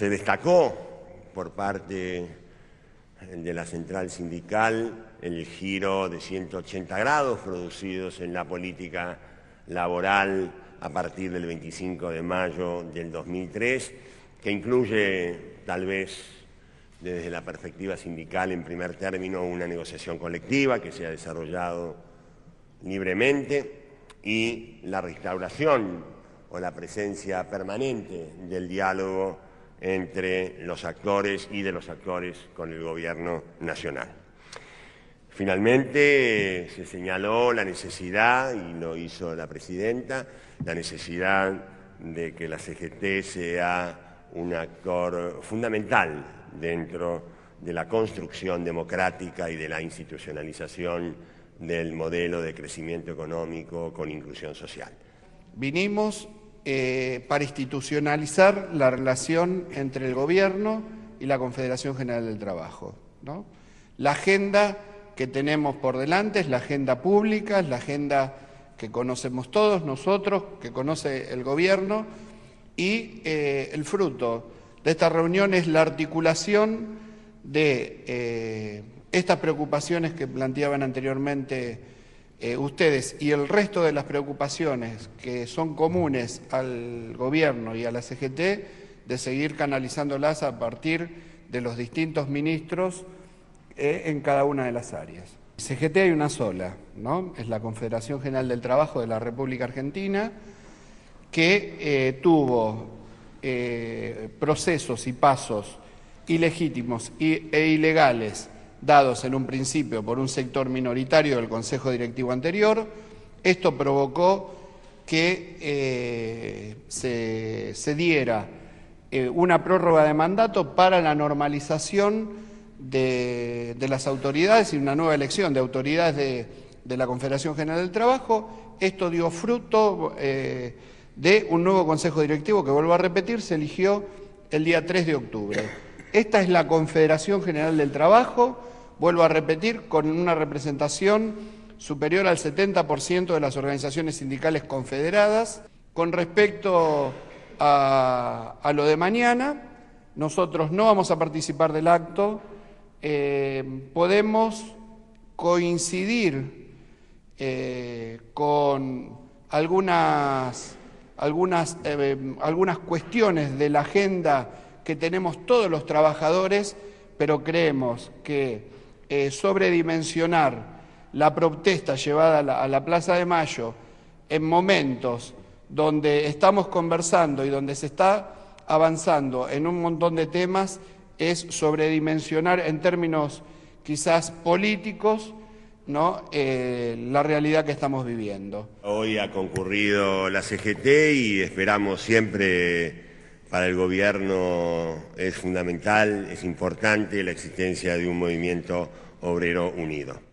Se destacó por parte de la central sindical el giro de 180 grados producidos en la política laboral a partir del 25 de mayo del 2003, que incluye, tal vez desde la perspectiva sindical en primer término, una negociación colectiva que se ha desarrollado libremente y la restauración o la presencia permanente del diálogo entre los actores y de los actores con el Gobierno nacional. Finalmente se señaló la necesidad, y lo hizo la presidenta, la necesidad de que la CGT sea un actor fundamental dentro de la construcción democrática y de la institucionalización del modelo de crecimiento económico con inclusión social. Vinimos para institucionalizar la relación entre el Gobierno y la Confederación General del Trabajo, ¿no? La agenda que tenemos por delante es la agenda pública, es la agenda que conocemos todos nosotros, que conoce el Gobierno, y el fruto de esta reunión es la articulación de estas preocupaciones que planteaban anteriormente ustedes y el resto de las preocupaciones que son comunes al Gobierno y a la CGT, de seguir canalizándolas a partir de los distintos ministros en cada una de las áreas. CGT hay una sola, ¿no? Es la Confederación General del Trabajo de la República Argentina, que tuvo procesos y pasos ilegítimos e ilegales dados en un principio por un sector minoritario del Consejo Directivo anterior. Esto provocó que se diera una prórroga de mandato para la normalización de las autoridades y una nueva elección de autoridades de la Confederación General del Trabajo. Esto dio fruto de un nuevo Consejo Directivo que, vuelvo a repetir, se eligió el día 3 de octubre. Esta es la Confederación General del Trabajo, vuelvo a repetir, con una representación superior al 70% de las organizaciones sindicales confederadas. Con respecto a lo de mañana, nosotros no vamos a participar del acto. Podemos coincidir con algunas cuestiones de la agenda que tenemos todos los trabajadores, pero creemos que sobredimensionar la protesta llevada a la Plaza de Mayo en momentos donde estamos conversando y donde se está avanzando en un montón de temas es sobredimensionar en términos quizás políticos, ¿no?, la realidad que estamos viviendo. Hoy ha concurrido la CGT y esperamos siempre, para el Gobierno es fundamental, es importante la existencia de un movimiento obrero unido.